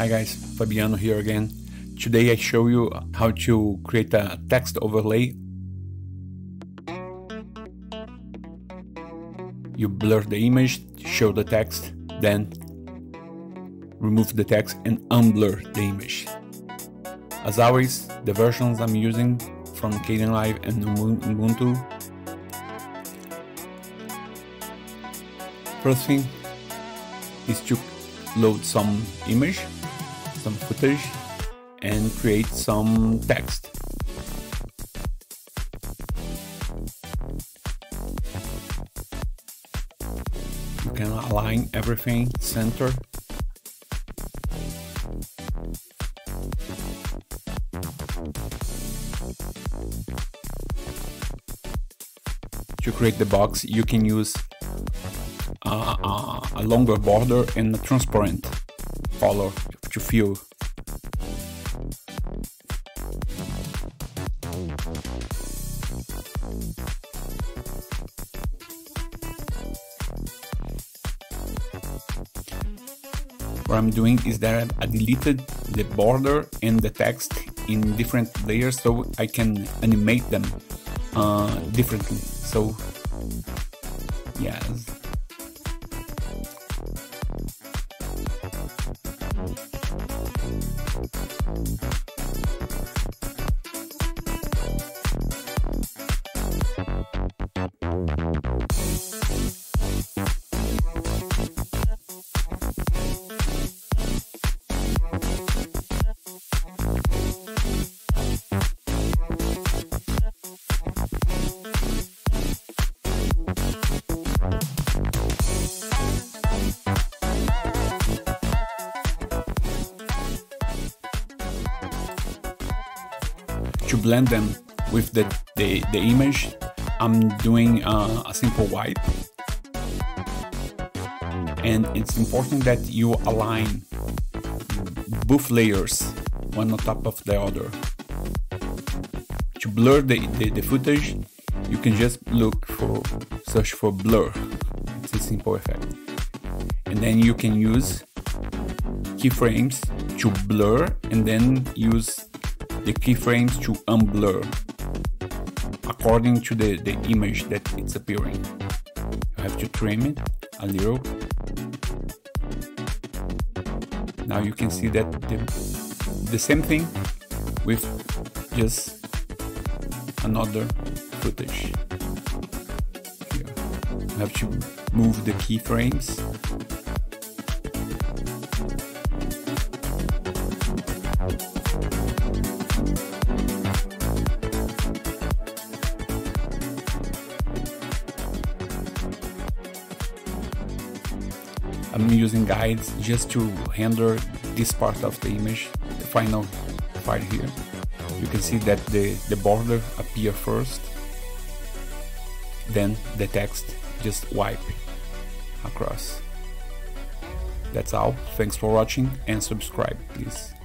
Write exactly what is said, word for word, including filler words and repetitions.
Hi guys, Fabiano here again. Today I show you how to create a text overlay. You blur the image, show the text, then remove the text and unblur the image. As always, the versions I'm using from KDEnlive and Ubuntu. First thing is to load some image, some footage, and create some text. You can align everything center. To create the box, you can use uh, uh, a longer border and a transparent color to fill. What I'm doing is that I deleted the border and the text in different layers so I can animate them uh, differently. So, yes. To blend them with the, the, the image, I'm doing uh, a simple wipe. And it's important that you align both layers, one on top of the other. To blur the, the, the footage, you can just look for, search for blur. It's a simple effect. And then you can use keyframes to blur and then use the keyframes to unblur according to the, the image that it's appearing. You have to trim it a little. Now you can see that the, the same thing with just another footage. Here. You have to move the keyframes. I'm using guides just to render this part of the image, the final part here. You can see that the, the border appear first, then the text just wipe across. That's all. Thanks for watching and subscribe, please.